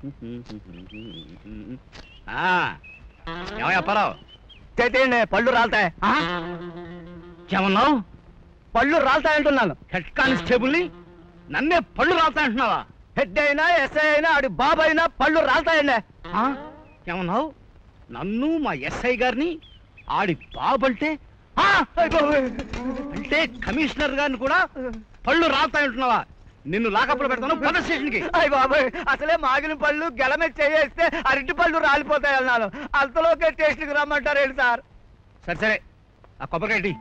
అప్పారావు చేయండి, పళ్ళు రాలుతాయి. ఏమన్నావు? పళ్ళు రాలుతాయంటున్నాను. హెడ్ కానిస్టేబుల్ని నన్నే పళ్ళు రాలుతాయంటున్నావా? హెడ్ అయినా ఎస్ఐ అయినా ఆడి బాబు అయినా పళ్ళు రాలుతాయండి. ఏమన్నావు? నన్ను మా ఎస్ఐ గారిని ఆడి బాబు అంటే అంటే కమిషనర్ గారిని కూడా పళ్ళు రాలుతాయంటున్నావా? నిన్ను లాకప్లో పెడతాను, పద స్టేషన్కి. అయ్య బాబాయ్, అసలే మాగిన పళ్ళు గెలమే చేస్తే అరటి పళ్ళు రాలిపోతాయి అన్నాను. అంతలోకే స్టేషన్కి రమ్మంటారు ఏంటి సార్? సరే సరే, ఆ కొబ్బరికాయ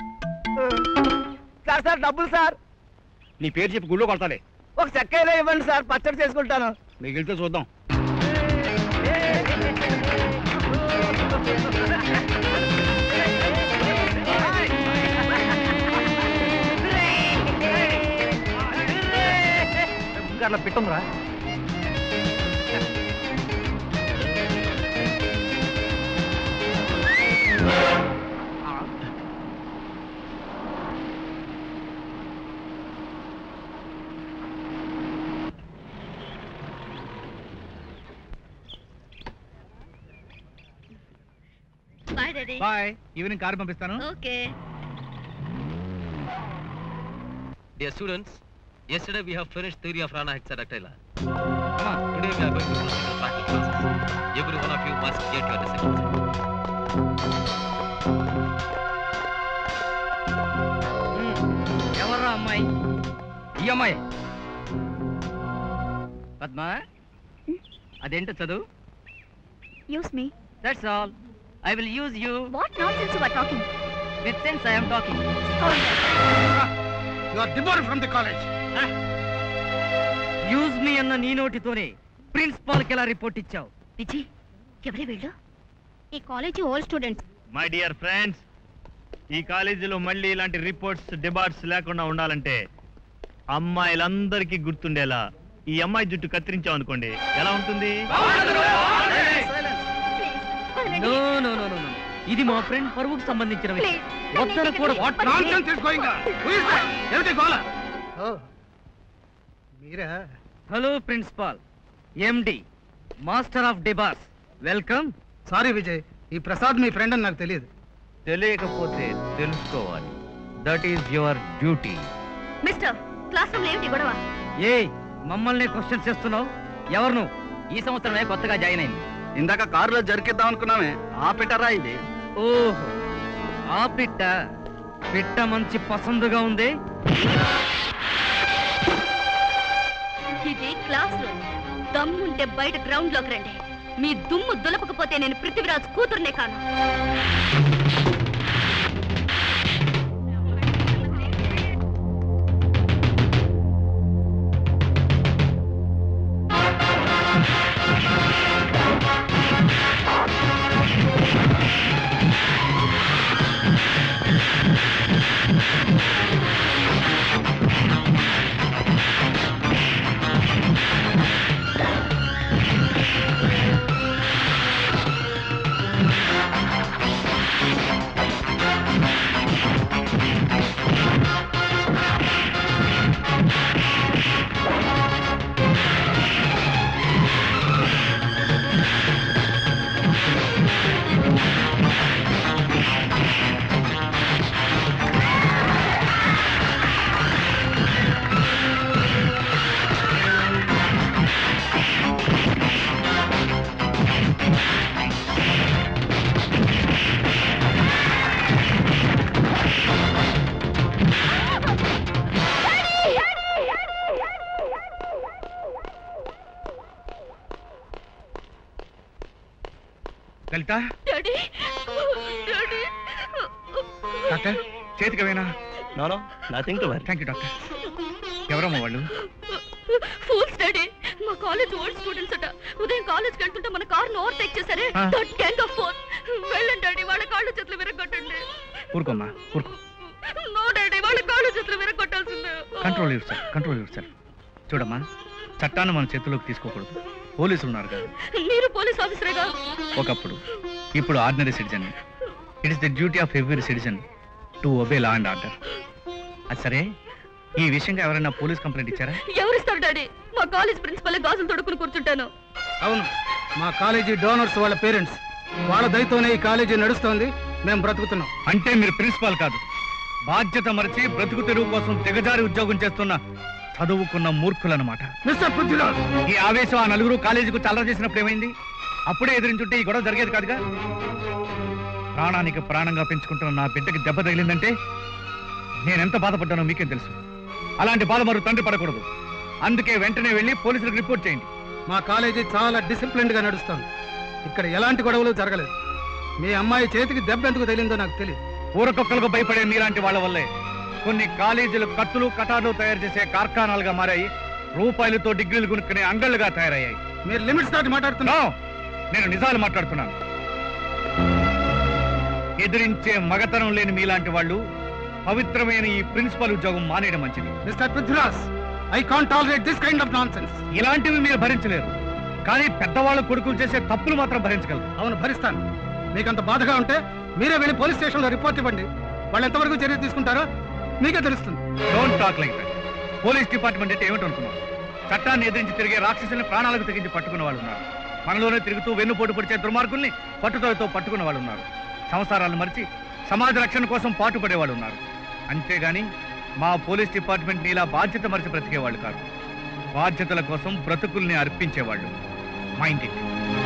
సార్. సార్ డబ్బులు సార్. నీ పేరు చెప్పి గుళ్ళో కొడతాలే. ఒక చెక్కైనా ఇవ్వండి సార్, పచ్చడి చేసుకుంటాను. మిగిలితే చూద్దాం. అట్లా పెట్టంరా. Bye, Daddy. Bye. Evening car పంపిస్తాను. Okay. Dear students, yesterday we have finished theory of Rana hexadactyla. Come on, today we are going to proceed with practical classes. Every one of you must get your disciplines. ఎవర్రా అమ్మాయి? ఈ అమ్మాయి పద్మ. అదేంటో చదువు. Use me. That's all. I will use you. What nonsense you are talking? With sense I am talking. You are debarred from the college. Use me అన్న నీ నోటితోనే ప్రిన్సిపాల్కి ఎలా రిపోర్ట్ ఇచ్చావు? విజయ్, ఎవరే వీళ్ళు? ఈ college old students. My dear friends, ఈ కాలేజీలో మళ్ళీ ఇలాంటి రిపోర్ట్స్ డిబాట్స్ లేకుండా ఉండాలంటే అమ్మాయిలందరికీ గుర్తుండేలా ఈ అమ్మాయి జుట్టు కత్తిరించాం అనుకోండి, ఎలా ఉంటుంది? నో నో నో నో, ఇది మా ఫ్రెండ్ పరువుకు సంబంధించిన విషయం. వద్దన కూడా. What nonsense is going on? Who is that? ఎవరి గోల? ఓ మీరా? Hello principal, MD, master of డిబాస్, వెల్కమ్. సారీ విజయ్, ఈ ప్రసాద్ మీ ఫ్రెండ్ అని నాకు తెలియదు. తెలియకపోతే తెలుసుకోవాలి. That is your duty. Mister, classroom లో ఏమిటి గొడవ? ఏయ్, మమ్మల్ని క్వశ్చన్ చేస్తున్నావు? ఎవరు నువ్వు? ఈ సంవత్సరమే కొత్తగా జాయిన్ అయింది. ఇందాక కారులో జరికిద్దాం అనుకున్నామే, ఆ పిట్టరా ఇది? ఓహో, ఆ పిట్ట. పిట్ట మంచి పసందుగా ఉంది. ఇది క్లాస్ రూమ్. దమ్ముంటే బయట గ్రౌండ్ లోకి రండి. మీ దుమ్ము దులపకపోతే నేను పృథ్వీరాజ్ కూతుర్నే కాను. లలిత, డాక్టర్ చేతికి వేనా? No nothing to worry. Thank you doctor. ఎవరమ్మా వాళ్ళు? ఫూల్స్ డాడీ, మా కాలేజ్ ఓల్డ్ స్టూడెంట్స్ అట. ఉదయం కాలేజ్ కంటుంటే మన కారును ఓవర్టేక్ చేశారే. That kind of phone. వెళ్ళండి డాడీ, వాళ్ళ కాళ్ళు చేతులు విరగొట్టండి. ఊరుకోమ్మా, ఊరుకో. నో డాడీ, వాళ్ళ కాళ్ళు చేతులు విరగొట్టాల్సిందే. Control yourself, control yourself. చూడమ్మా, చట్టాన్ని మన చేతుల్లోకి తీసుకోకూడదు. పోలీసులు ఉన్నారు కదా. మీరు పోలీస్ ఆఫీసరేగా? ఒకప్పుడు. ఇప్పుడు ordinary citizen. It is the duty of every citizen to obey law and order. అది సరే, ఈ విషయంగా ఎవరైనా పోలీస్ కంప్లైంట్ ఇచ్చారా? ఎవరిస్తారు డాడీ? మా కాలేజ్ ప్రిన్సిపల్ గాజులు తొడుక్కుని కూర్చుంటాను. అవును, మా కాలేజీ డోనర్స్ వాళ్ళ పేరెంట్స్, వాళ్ళ దయతోనే ఈ కాలేజీ నడుస్తోంది, మేము బ్రతుకుతున్నాం. అంటే మీరు ప్రిన్సిపాల్ కాదు, బాధ్యత మరచి బ్రతుకు తెరువు కోసం దిగజారి ఉద్యోగం చేస్తున్న చదువుకున్న మూర్ఖులన్నమాట. మిస్టర్ పృథ్వీరాజ్, ఈ ఆవేశం ఆ నలుగురు కాలేజీకు చల్లర చేసినప్పుడు ఏమైంది? అప్పుడే ఎదిరించుంటే ఈ గొడవ జరిగేది కాదుగా. ప్రాణానికి ప్రాణంగా పెంచుకుంటున్న నా బిడ్డకి దెబ్బ తగిలిందంటే నేనెంత బాధపడ్డానో మీకేం తెలుసు. అలాంటి బాధ మరో తండ్రి పడకూడదు. అందుకే వెంటనే వెళ్ళి పోలీసులకు రిపోర్ట్ చేయండి. మా కాలేజీ చాలా డిసిప్లిన్డ్ గా నడుస్తోంది. ఇక్కడ ఎలాంటి గొడవలు జరగలేదు. మీ అమ్మాయి చేతికి దెబ్బ ఎందుకు తగిలిందో నాకు తెలియదు. ఊరకొక్కలకు భయపడే మీలాంటి వాళ్ళ వల్లే కొన్ని కాలేజీలు కత్తులు కటార్లు తయారు చేసే కార్ఖానాలుగా మారాయి. రూపాయలతో డిగ్రీలు కొనుక్కునే అంగళ్ళుగా తయారయ్యాయి. మీరు లిమిట్స్ దాటి మాట్లాడుతున్నా. నేను నిజాలు మాట్లాడుతున్నాను. ఎదిరించే మగతనం లేని మీలాంటి వాళ్ళు పవిత్రమైన ఈ ప్రిన్సిపల్ ఉద్యోగం మానేయడం మంచిది. Mister Prithviraj, I can't tolerate this kind of nonsense. ఇలాంటివి మీరు భరించలేరు, కానీ పెద్దవాళ్ళ కొడుకులు చేసే తప్పులు మాత్రం భరించగలరు. అవును, భరిస్తాను. మీకంత బాధగా ఉంటే మీరే వెళ్ళి పోలీస్ స్టేషన్ లో రిపోర్ట్ ఇవ్వండి. వాళ్ళు ఎంతవరకు చర్య తీసుకుంటారో మీకే తెలుస్తుంది. Don't talk like that. Police department అంటే ఏమిటనుకున్నాం? చట్టాన్ని ఎదిరించి తిరిగే రాక్షసుల్ని ప్రాణాలకు తెగించి పట్టుకున్న వాళ్ళు ఉన్నారు. మనలోనే తిరుగుతూ వెన్నుపోటు పొడిచే దుర్మార్గుల్ని పట్టుదలతో పట్టుకున్న వాళ్ళు ఉన్నారు. సంసారాలను మరిచి సమాజ రక్షణ కోసం పాటుపడేవాళ్ళు ఉన్నారు. అంతేగాని మా పోలీస్ డిపార్ట్మెంట్ ఇలా బాధ్యత మరిచి బ్రతికేవాళ్ళు కాదు. బాధ్యతల కోసం బ్రతుకుల్ని అర్పించేవాళ్ళు. Mind it.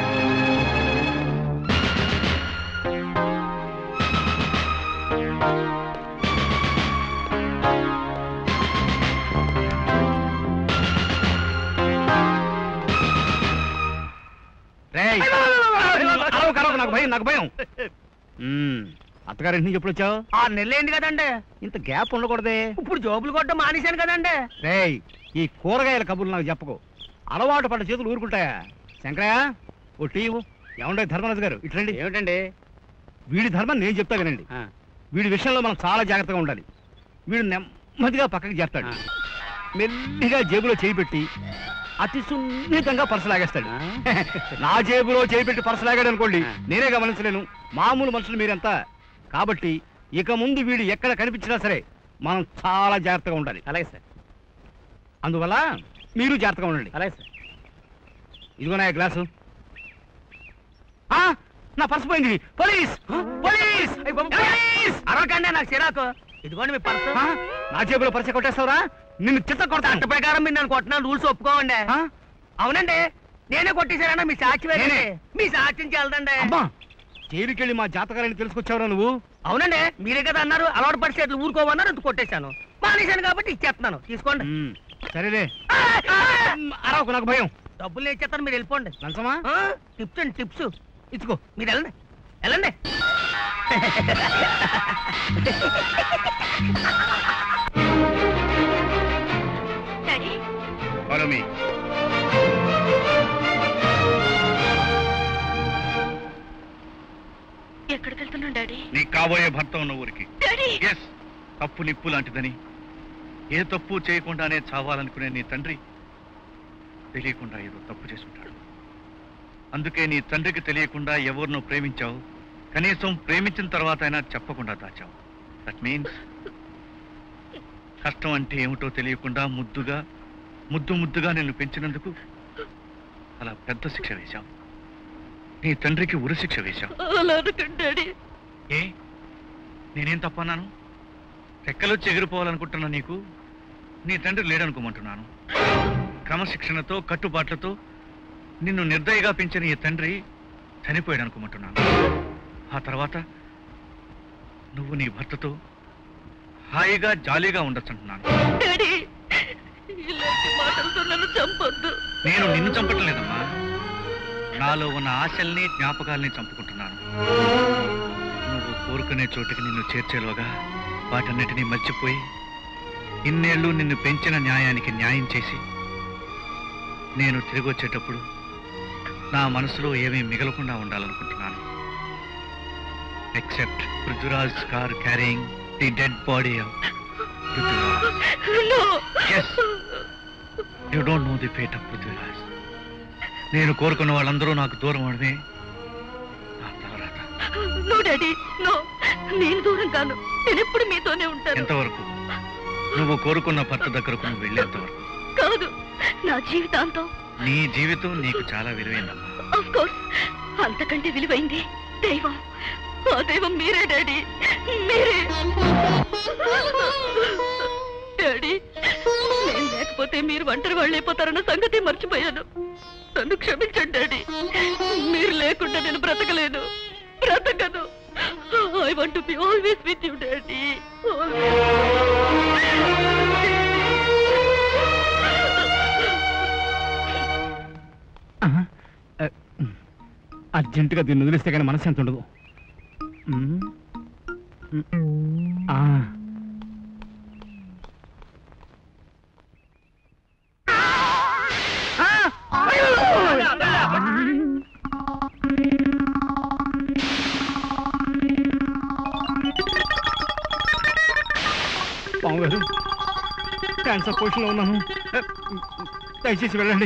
నాకు భయం. అత్తగారి ఇంటికి ఎప్పుడు వచ్చావు? 6 నెలలైంది కదండి. ఇంత గ్యాప్ ఉండకూడదే. ఇప్పుడు జోబులు కొట్ట మానేశాను కదండి. రేయ్, ఈ కూరగాయల కబుర్లు నాకు చెప్పకు. అలవాటు పడ్డ చేతులు ఊరుకుంటాయా? శంకరయ్య, ఓ టీ ఇవ్వు. ఏమండే ధర్మరాజు గారు, ఇట్లండి. ఏమిటండి? వీడి ధర్మం నేను చెప్తా వినండి. వీడి విషయంలో మనం చాలా జాగ్రత్తగా ఉండాలి. వీడు నెమ్మదిగా పక్కకి చేస్తాడు. మెల్లిగా జేబులో చేయి పెట్టి అతి సున్నితంగా పర్సు లాగేస్తాడు. నా జేబులో చేయి పెట్టి పర్సు లాగాడు అనుకోండి, నేనే గమనించలేను. మామూలు మనుషులు మీరంతా. కాబట్టి ఇక ముందు వీడు ఎక్కడ కనిపించినా సరే మనం చాలా జాగ్రత్తగా ఉండాలి. అలాగే సార్. అందువల్ల మీరు జాగ్రత్తగా ఉండండి. అలాగే సార్. ఇదిగో నా గ్లాసు. నా పర్సు పోయింది. Police police police! అరవకండి, నాకు చిరాకు. ఇదిగోండి మీ పర్సు. నా జేబులో పర్సు కొట్టేస్తావురా? నిన్ను చిత్త కొడతా. చట్ట ప్రకారం మీరు నన్ను కొట్టిన రూల్స్ ఒప్పుకోండి. అవునండి, నేనే కొట్టేశారన్నా. మీ సాక్షి వేరండి. మీ సాక్షిని చెల్దండి. అమ్మా, జైలుకెళ్ళి మా జాతకాలని తెలుసుకొచ్చావురా నువ్వు? అవునండి, మీరే కదా అన్నారు అలవాటు పరిస్థితులు ఊరుకోమన్నారు, అంత కొట్టేశాను. మానేశాను కాబట్టి ఇచ్చేస్తున్నాను, తీసుకోండి. సరేలే, అరవకు, నాకు భయం. డబ్బులు నేను ఇచ్చేస్తాను, మీరు వెళ్ళిపోండి. లంచమా? టిప్స్ అండి, టిప్స్ ఇచ్చుకో. మీరు వెళ్ళండి, వెళ్ళండి. Daddy, Follow me. ఎక్కడికి వెళ్తున్నావు డాడీ? నీ కాబోయే భర్త ఉన్న ఊరికి. డాడీ, ఎస్, తప్పు నిప్పు లాంటిదని, ఏ తప్పు చేయకుండానే చావాలనుకునే నీ తండ్రి తెలియకుండా ఏదో తప్పు చేసుకుంటాడు. అందుకే నీ తండ్రికి తెలియకుండా ఎవరినో ప్రేమించావు. కనీసం ప్రేమించిన తర్వాత అయినా చెప్పకుండా దాచావు. దట్ మీన్స్ కష్టం అంటే ఏమిటో తెలియకుండా ముద్దుగా నిన్ను పెంచినందుకు అలా పెద్ద శిక్ష వేశావు. నీ తండ్రికి ఉరిశిక్ష వేశావు. అలా అనకండి డాడీ. ఏ, నేనేం తప్పన్నాను? రెక్కలొచ్చి ఎగిరిపోవాలనుకుంటున్నా నీకు నీ తండ్రి లేడనుకోమంటున్నాను. క్రమశిక్షణతో కట్టుబాట్లతో నిన్ను నిర్దయగా పెంచిన ఈ తండ్రి చనిపోయాడు అనుకోమంటున్నాను. ఆ తర్వాత నువ్వు నీ భర్తతో హాయిగా జాలీగా ఉండొచ్చంటున్నాను. డాడీ, ఇలాంటి మాటలతో నన్ను చంపొద్దు. నేను నిన్ను చంపటం లేదమ్మా, నాలో ఉన్న ఆశల్ని జ్ఞాపకాల్ని చంపుకుంటున్నాను. నువ్వు కోరుకునే చోటికి నిన్ను చేర్చేలోగా వాటన్నిటినీ మర్చిపోయి ఇన్నేళ్లు నిన్ను పెంచిన న్యాయానికి న్యాయం చేసి నేను తిరిగి వచ్చేటప్పుడు నా మనసులో ఏమీ మిగలకుండా ఉండాలనుకుంటున్నాను. Except Prithviraj car carrying the dead body of Prithviraj. No. Yes. You don't know the fate of Prithviraj. నేను కోరుకున్న వాళ్ళందరూ నాకు దూరం అవడమే నా తలరాత. No daddy, no. నేను దూరం కాను. నేను ఎప్పుడు మీతోనే ఉంటాను. ఎంతవరకు? నువ్వు కోరుకున్న భర్త దగ్గరకు నువ్వు వెళ్ళేంత వరకు. కాదు, నా జీవితాంతం. నీ జీవితం నీకు చాలా విలువైందమ్మా. ఆఫ్ కోర్స్, అంతకంటే విలువైంది దైవం. ఆ దైవం మీరే డాడీ, మీరే. డాడీ, నేను లేకపోతే మీరు ఒంటరి వాళ్ళు అయిపోతారన్న సంగతి మర్చిపోయాను. నన్ను క్షమించండి డాడీ. మీరు లేకుండా నేను బ్రతకలేను, బ్రతకను. I want to be always with you, Daddy. అర్జెంటుగా దీన్ని వదిలిస్తే కానీ మనసు ఎంత ఉండదు. పాము గారు, క్యాన్సర్ పొజిషన్లో ఉన్నాను, దయచేసి వెళ్ళండి.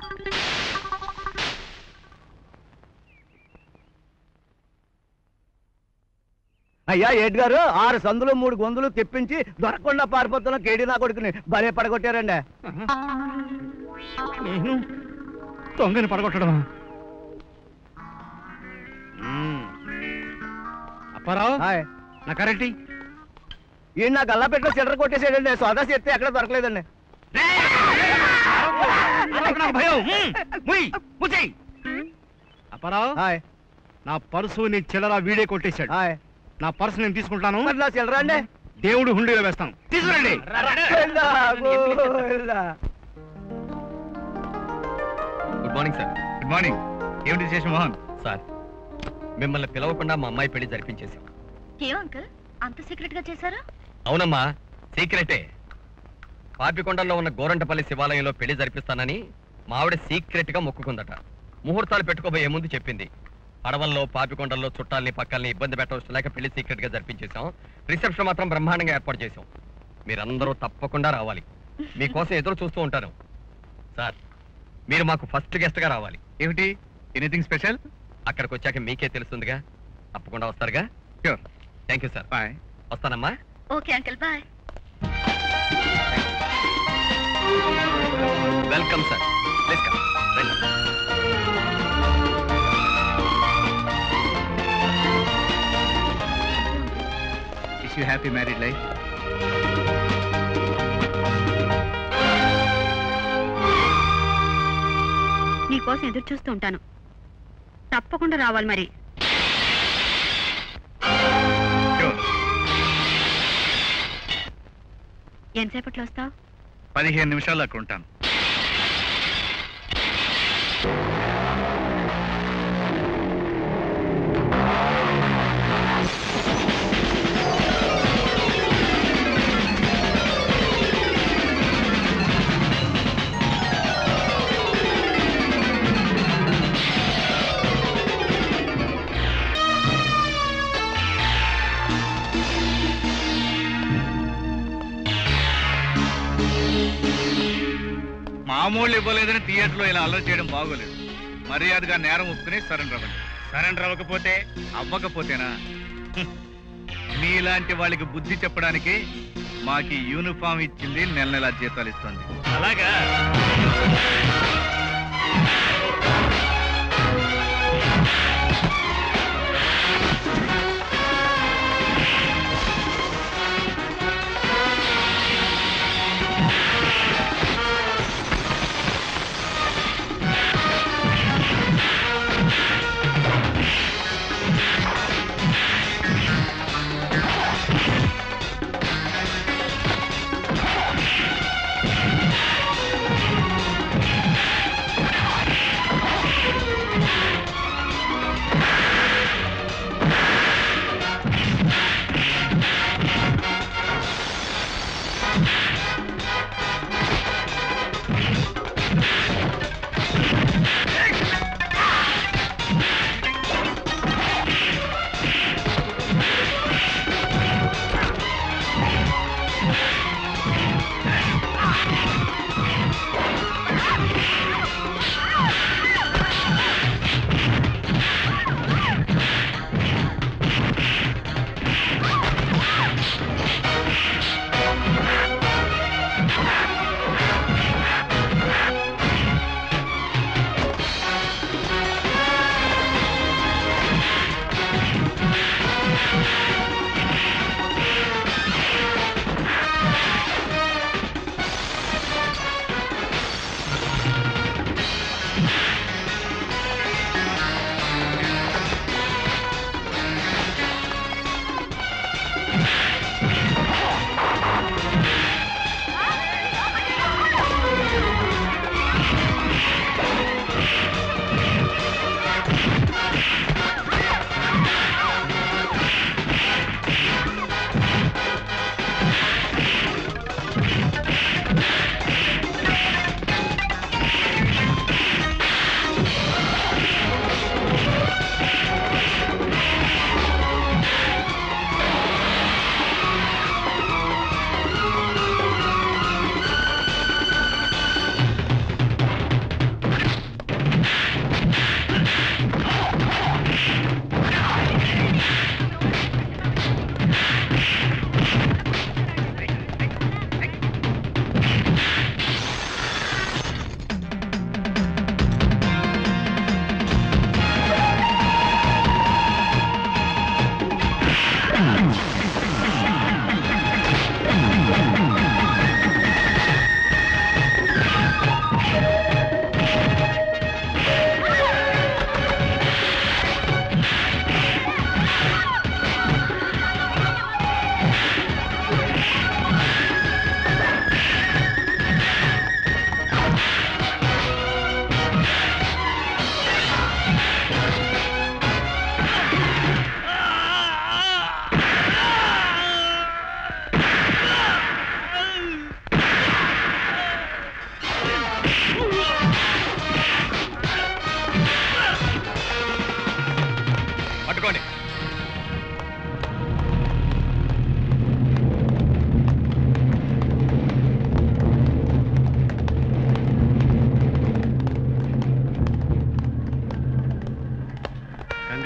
అయ్యా ఏడ్ గారు, 6 సందులు 3 గొంతులు తెప్పించి దొరకకుండా పారిపోతున్న కేడీ నా కొడుకుని భలే పడగొట్టారండి. నేను దొంగని పడగొట్టడమా? అప్పారావు, నా కరెక్ట్ ఈ నా గల్లాపెట్లో చిల్లర కొట్టేసాడండి. సోదా చేస్తే ఎక్కడ దొరకలేదండి. అప్పారావు, నా పర్సు నీ చిల్లర వీడే కొట్టేశాడు. నా పర్సు నేను తీసుకుంటాను. నా చిల్లర అండి దేవుడు హుండీలో వేస్తాను, తీసుకురండి. Good morning sir. Good morning. ఏమిటి విశేషం మోహన్? సార్, మిమ్మల్ని పిలవకుండా మా అమ్మాయి పెళ్లి జరిపించేశాం. ఏం అంకుల్, అంత సీక్రెట్ గా చేశారా? అవునమ్మా, సీక్రెటే. పాపికొండల్లో ఉన్న గోరంటపల్లి శివాలయంలో పెళ్లి జరిపిస్తానని మా ఆవిడ సీక్రెట్ గా మొక్కుకుందట. ముహూర్తాలు పెట్టుకోబోయే ముందు చెప్పింది. పడవల్లో పాపికొండల్లో చుట్టాలని పక్కల్ని ఇబ్బంది పెట్టవచ్చు లేక పెళ్లి సీక్రెట్ గా జరిపించేశాం. రిసెప్షన్ మాత్రం బ్రహ్మాండంగా ఏర్పాటు చేశాం. మీరందరూ తప్పకుండా రావాలి. మీకోసం ఎదురు చూస్తూ ఉంటాను. సార్, మీరు మాకు ఫస్ట్ గెస్ట్ గా రావాలి. ఏమిటి, ఎనీథింగ్ స్పెషల్? అక్కడికి వచ్చాక మీకే తెలుస్తుందిగా. తప్పకుండా వస్తారుగా? Sure. Thank you sir. Bye. వస్తానమ్మా. Okay uncle, bye. Welcome sir. Please come. రండి. Wish you happy married life. నీకోసం ఎదురు చూస్తూ ఉంటాను. తప్పకుండా రావాలి మరి. ఎంతసేపట్లో వస్తావు? 15 నిమిషాల్లో అక్కడ ఉంటాను. మామూలు ఇవ్వలేదని థియేటర్లో ఇలా అల్లరి చేయడం బాగోలేదు. మర్యాదగా నేరం ఒప్పుకుని సరెండర్ అవ్వండి. సరెండర్ అవ్వకపోతే అవ్వకపోతేనా? మీలాంటి వాళ్ళకి బుద్ధి చెప్పడానికి మాకి యూనిఫామ్ ఇచ్చింది, నెల నెలా జీతాలు ఇస్తుంది. అలాగా?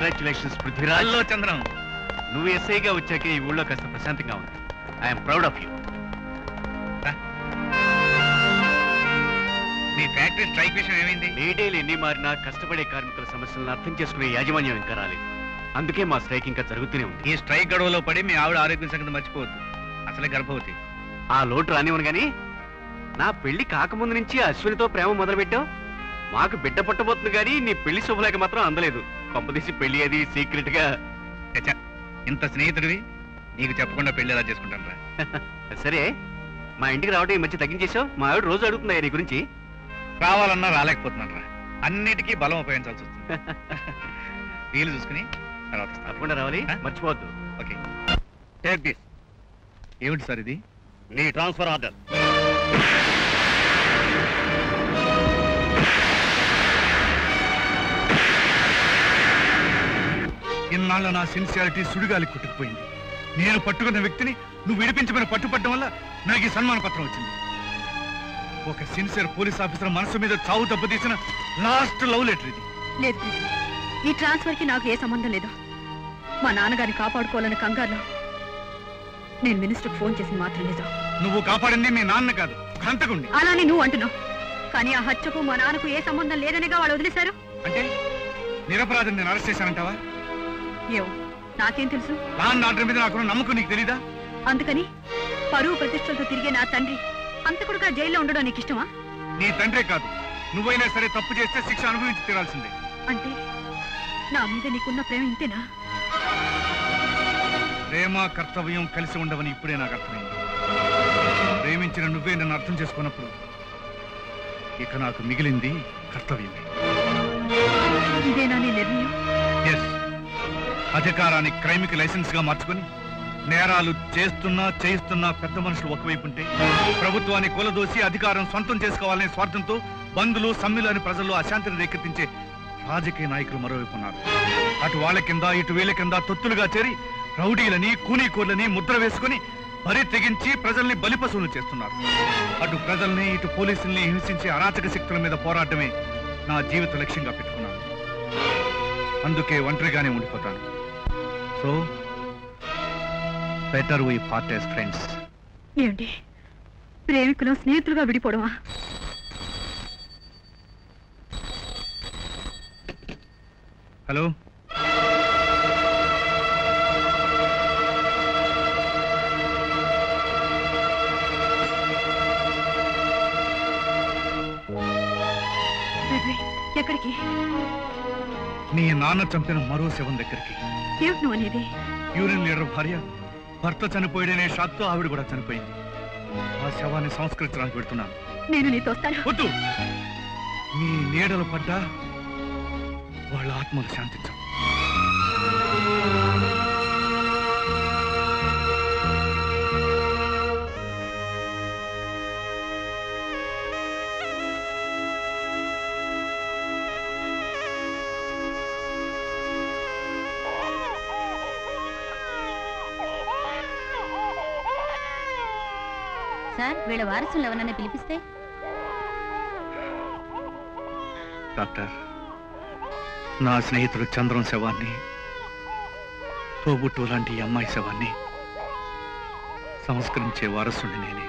కంగ్రాచులేషన్స్ పృథ్వీరాజ్. హలో చంద్రం. నువ్వు ఎస్ఐగా వచ్చాకే ఈ ఊళ్ళో కాస్త ప్రశాంతంగా ఉంది. I'm proud of you. మీ ఫ్యాక్టరీ స్ట్రైక్ విషయం ఏమైంది? డీటెయిల్ ఎన్ని మారినా కష్టపడే కార్మికుల సమస్యలను అర్థం చేసుకునే యాజమాన్యం ఇంకా రాలేదు. అందుకే మా స్ట్రైక్ ఇంకా జరుగుతూనే ఉంది. ఈ స్ట్రైక్ గడువులో పడి మీ ఆవిడ ఆరోగ్యం సంగతి మర్చిపోవద్దు. అసలే గర్భవతి. ఆ లోటు రానివ్వను గాని, నా పెళ్లి కాకముందు నుంచి అశ్వినితో ప్రేమ మొదలుపెట్టావు. మాకు బిడ్డ పుట్టబోతుంది కానీ నీ పెళ్లి శుభలేఖ మాత్రం అందలేదు. కొంపదీసి పెళ్లి అది సీక్రెట్ గా. ఇంత స్నేహితుడివి నీకు చెప్పకుండా పెళ్లి ఎలా చేసుకుంటాను రా. సరే, మా ఇంటికి రావడం ఈ మధ్య తగ్గించేసావు. మా ఆవిడ రోజు అడుగుతుందా నీ గురించి? కావాలన్నా రాలేకపోతున్నాను రా. అన్నిటికీ బలం ఉపయోగించాల్సి వస్తుంది. వీలు చూసుకుని తర్వాత తప్పకుండా రావాలి, మర్చిపోవద్దు. ఓకే. Take this. ఏమిటి సార్ ఇది? నీ ట్రాన్స్ఫర్ ఆర్డర్. ఇన్నాళ్ళ నా సిన్సియారిటీ సుడిగాలి కొట్టుకుపోయింది. నేను పట్టుకున్న వ్యక్తిని నువ్వు విడిపించమని పట్టుపట్టడం వల్ల నాకు ఈ సన్మాన పత్రం వచ్చింది. ఒక సిన్సియర్ పోలీస్ ఆఫీసర్ మనసు మీద చావు దెబ్బతీసిన లాస్ట్ లవ్ లెటర్ ఇది. లేదు ప్రీతి, ఈ ట్రాన్స్ఫర్ కి నాకు ఏ సంబంధం లేదు. మా నాన్నగారిని కాపాడుకోవాలని కంగారులో నేను మినిస్టర్కి ఫోన్ చేసి మాత్రం నిజం. నువ్వు కాపాడింది మీ నాన్న కాదు, హంతకుండి. అలానే నువ్వు అంటున్నావు, కానీ ఆ హత్యకు మా నాన్నకు ఏ సంబంధం లేదనేగా వాళ్ళు వదిలేశారు. అంటే నిరపరాధిని నేను అరెస్ట్ చేశానంటావా? ఏవో నాకేం తెలుసు. నాన్న ఆర్డర్ మీద నాకున్న నమ్మకం నీకు తెలీదా? అందుకని పరువు ప్రతిష్టలతో తిరిగే నా తండ్రి అంతకుడుగా జైల్లో ఉండడం నీకు ఇష్టమా? నీ తండ్రే కాదు, నువ్వైనా సరే తప్పు చేస్తే శిక్ష అనుభవించి తీరాల్సిందే. అంటే నా మీద నీకున్న ప్రేమ ఇంతేనా? ప్రేమ కర్తవ్యం కలిసి ఉండవని ఇప్పుడే నాకు అర్థమైంది. ప్రేమించిన నువ్వే నన్ను అర్థం చేసుకున్నప్పుడు ఇక నాకు మిగిలింది కర్తవ్యమే. ఇదేనా నీ నిర్ణయం? ఎస్. అధికారాన్ని క్రైమ్కి లైసెన్స్ గా మార్చుకుని నేరాలు చేయిస్తున్నా పెద్ద మనుషులు ఒకవైపు ఉంటే, ప్రభుత్వాన్ని కూలదోసి అధికారం సొంతం చేసుకోవాలనే స్వార్థంతో బంధులు సమ్మెలు అని ప్రజల్లో అశాంతిని రేకెత్తించే రాజకీయ నాయకులు మరోవైపు ఉన్నారు. అటు వాళ్ళ కింద ఇటు వీళ్ళ కింద తొత్తులుగా చేరి రౌడీలని కూనీకూర్లని ముద్ర వేసుకుని బరి తెగించి ప్రజల్ని బలిపశువులు చేస్తున్నారు. అటు ప్రజల్ని ఇటు పోలీసుల్ని హింసించే అరాచక శక్తుల మీద పోరాటమే నా జీవిత లక్ష్యంగా పెట్టుకున్నాను. అందుకే ఒంటరిగానే ఉండిపోతాను. So better we part as friends. ఏమిటి, ప్రేమికులు స్నేహితులుగా విడిపోవడమా? హలో, ఎక్కడికి? నీ నాన్న చంపిన మరో శవం దగ్గరికి. ఏమిటి నువ్వు అనేది? యూనియన్ లీడర్ భార్య భర్త చనిపోయాడనే షాక్తో ఆవిడ కూడా చనిపోయింది. ఆ శవాన్ని సంస్కరించడానికి పెడుతున్నాను. నేను నీతో వస్తాను. వద్దు, నీ నీడలు పడ్డా వాళ్ళ ఆత్మలు శాంతించవు. సార్, వీళ్ళ వారసులు ఎవరన్నా పిలిపిస్తే? డాక్టర్, నా స్నేహితుడు చంద్రం శవాన్ని, తోబుట్టు లాంటి ఈ అమ్మాయి శవాన్ని సంస్కరించే వారసుని నేనే.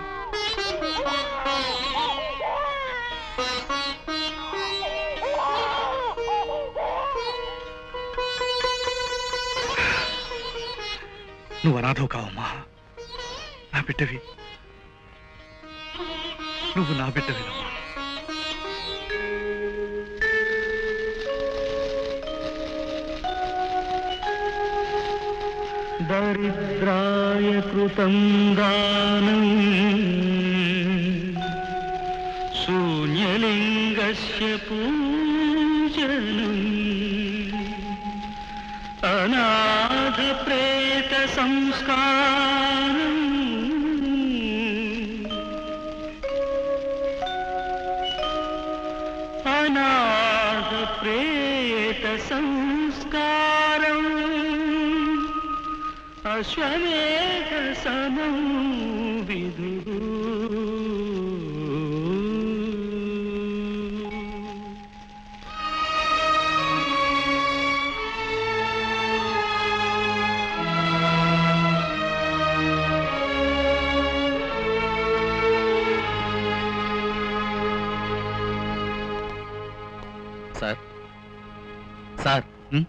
నువ్వు అనాథవు కావమ్మా, నా బిడ్డవి. నువ్వు నా బిడ్డవేనమ్మా. దరిద్రాయ కృతం దానం శూన్యలింగస్య పూజనం అనాథ ప్రేత సంస్కారం అనాథ ప్రేత సంస్కారం అశ్వమేధ సమం విదుః. సార్,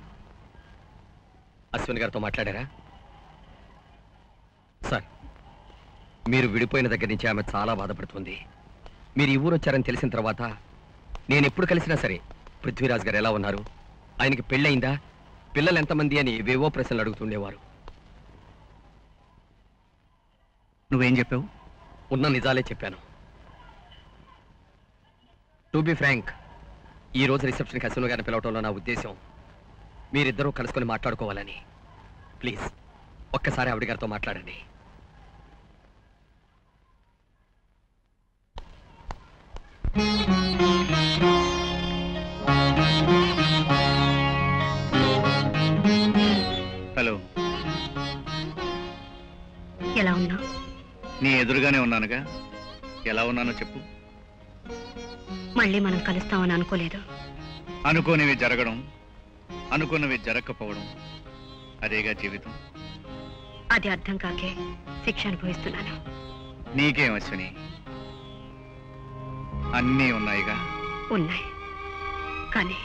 అశ్విన్ గారితో మాట్లాడారా? సార్, మీరు విడిపోయిన దగ్గర నుంచి ఆమె చాలా బాధపడుతుంది. మీరు ఈ ఊరు వచ్చారని తెలిసిన తర్వాత నేను ఎప్పుడు కలిసినా సరే పృథ్వీరాజ్ గారు ఎలా ఉన్నారు, ఆయనకి పెళ్ళయిందా, పిల్లలు ఎంతమంది అని ఏవేవో ప్రశ్నలు అడుగుతుండేవారు. నువ్వేం చెప్పావు? ఉన్న నిజాలే చెప్పాను. టు బి ఫ్రాంక్, ఈ రోజు రిసెప్షన్కి అశ్విన్ గారిని పిలవటంలో నా ఉద్దేశం మీరిద్దరూ కలుసుకొని మాట్లాడుకోవాలని. ప్లీజ్ ఒక్కసారి ఆవిడ గారితో మాట్లాడండి. హలో, ఎలా ఉన్నా? నీ ఎదురుగానే ఉన్నానుగా. ఎలా ఉన్నానో చెప్పు. మళ్ళీ మనం కలుస్తామని అనుకోలేదు. అనుకోనివి జరగడం, అనుకున్నవి జరగకపోవడం, అదేగా జీవితం. అది అర్థం కాకే శిక్ష అనుభవిస్తున్నాను. నీకేం అశ్విని, అన్నీ ఉన్నాయిగా. ఉన్నాయి, కానీ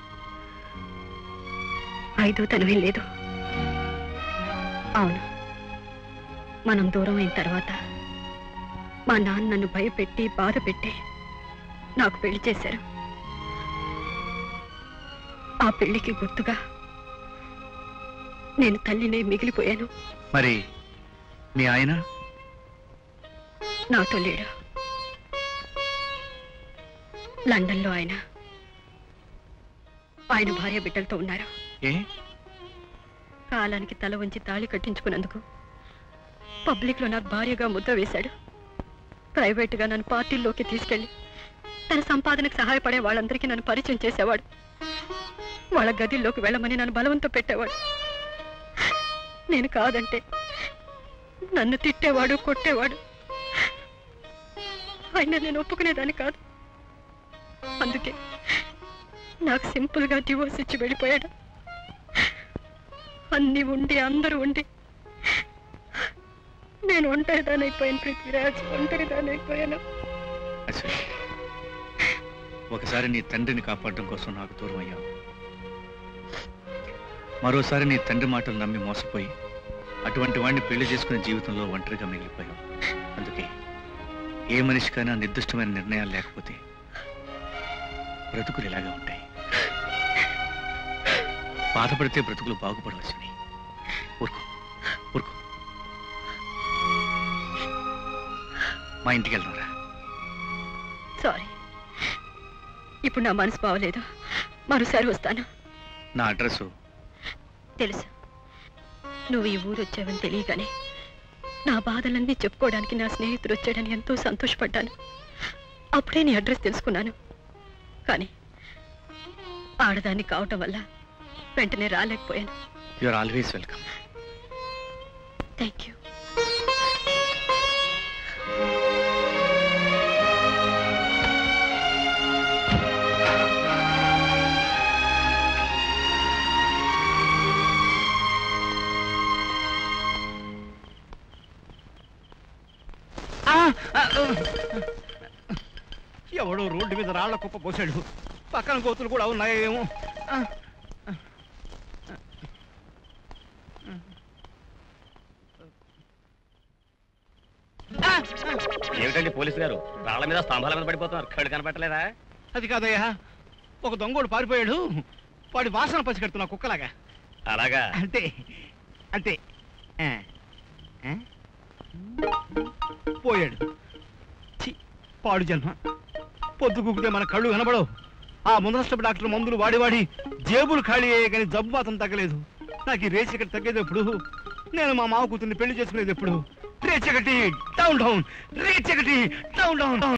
ఐదో తనమే లేదు. అవును, మనం దూరం అయిన తర్వాత మా నాన్న నన్ను భయపెట్టి బాధ పెట్టి నాకు పెళ్లి చేశారు. ఆ పెళ్లికి గుర్తుగా నేను తల్లినే మిగిలిపోయాను. మరి మీ ఆయన నాతో లేడు. లండన్లో ఆయన భార్య బిడ్డలతో ఉన్నారు. ఏ కాలానికి తల వంచి తాళి కట్టించుకున్నందుకు పబ్లిక్ లో నాకు భార్యగా ముద్ర వేశాడు. ప్రైవేట్ గా నన్ను పార్టీల్లోకి తీసుకెళ్లి తన సంపాదనకు సహాయపడే వాళ్ళందరికీ నన్ను పరిచయం చేసేవాడు. వాళ్ళ గదిల్లోకి వెళ్ళమని నన్ను బలవంతం పెట్టేవాడు. నేను కాదంటే నన్ను తిట్టేవాడు, కొట్టేవాడు. అయినా నేను ఒప్పుకునేదాన్ని కాదు. అందుకే నాకు సింపుల్ గా డివోర్స్ ఇచ్చి వెళ్ళిపోయాడు. అన్ని ఉండి అందరూ ఉండి నేను ఒంటరిదానైపోయాను. పృథ్వీరాజ్, ఒంటరిదానైపోయాను. ఒకసారి నీ తండ్రిని కాపాడడం కోసం నాకు దూరం అయ్యావు. మరోసారి నీ తండ్రి మాటలు నమ్మి మోసపోయి అటువంటి వాడిని పెళ్లి చేసుకునే జీవితంలో ఒంటరిగా మిగిలిపోయావు. అందుకే ఏ మనిషికైనా నిర్దిష్టమైన నిర్ణయాలు లేకపోతే బ్రతుకులు ఇలాగే ఉంటాయి. బాధపడితే బ్రతుకులు బాగుపడవచ్చని. ఊరుకో ఊరుకో. మా ఇంటికి వెళ్దాంరా. సారీ, ఇప్పుడు నా మనసు బాగలేదు. మరోసారి వస్తాను. నా అడ్రస్ తెలుసు. నువ్వు ఈ ఊరు వచ్చావని తెలియగానే నా బాధలన్నీ చెప్పుకోవడానికి నా స్నేహితుడు వచ్చాడని ఎంతో సంతోషపడ్డాను. అప్పుడే నీ అడ్రస్ తెలుసుకున్నాను. కానీ ఆడదాన్ని కావటం వల్ల వెంటనే రాలేకపోయాను. You are always welcome. Thank you. ఎవడో రోడ్డు మీద రాళ్ల కుప్ప పోసాడు. పక్కన కోతులు కూడా ఉన్నాయేమో. ఏమిటండి పోలీసు గారు, రాళ్ల మీద స్తంభాల మీద పడిపోతున్నారు, కళ్ళు కనపట్టలేదా? అది కాదయ్యా, ఒక దొంగోడు పారిపోయాడు. వాడి వాసన పసిగడుతున్నా కుక్కలాగా. అలాగా? అంతే అంతే. పోయాడు. ఛీ, పాడు జన్మ. పొద్దు కుక్కితే మన కళ్ళు కనబడవు. ఆ ముందరష్టపు డాక్టర్ మందులు వాడి జేబులు ఖాళీ అయ్యే కానీ జబ్బు మాత్రం తగ్గలేదు. నాకు ఈ రేస్ ఇక్కడ తగ్గేది ఎప్పుడు? నేను మా మామ కూతుర్ని పెళ్లి చేసుకునేది ఎప్పుడు? రేచకటి డౌన్ డౌన్, రేచకటి డౌన్ డౌన్.